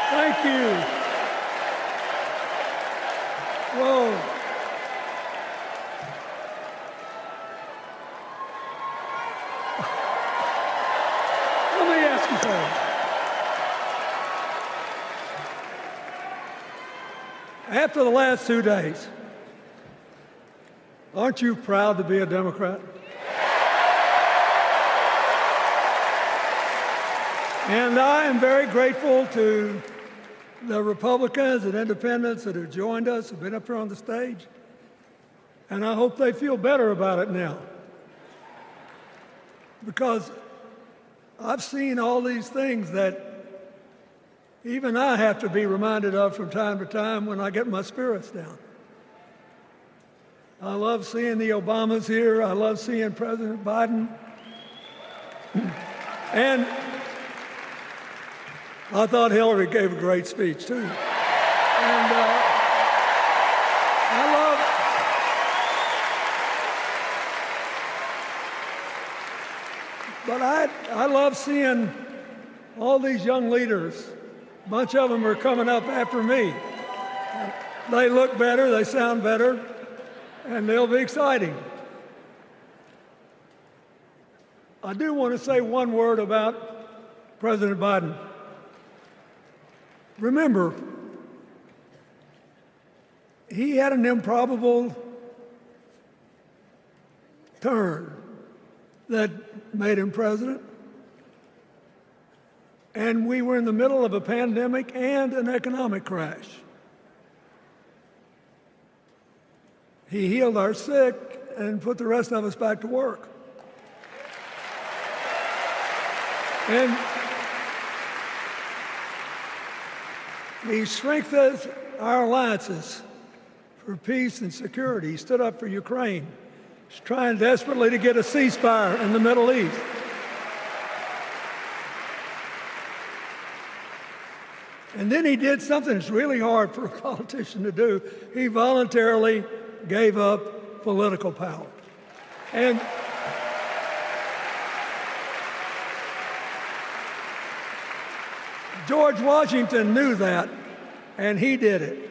Thank you. Whoa. Let me ask you something. After the last 2 days, aren't you proud to be a Democrat? And I am very grateful to the Republicans and independents that have joined us, have been up here on the stage, and I hope they feel better about it now. Because I've seen all these things that even I have to be reminded of from time to time when I get my spirits down. I love seeing the Obamas here. I love seeing President Biden. And I thought Hillary gave a great speech, too. And I love seeing all these young leaders. A bunch of them are coming up after me. They look better, they sound better, and they'll be exciting. I do want to say one word about President Biden. Remember, he had an improbable turn that made him president. And we were in the middle of a pandemic and an economic crash. He healed our sick and put the rest of us back to work. And he strengthened our alliances for peace and security. He stood up for Ukraine. He's trying desperately to get a ceasefire in the Middle East. And then he did something that's really hard for a politician to do. He voluntarily gave up political power. And George Washington knew that, and he did it.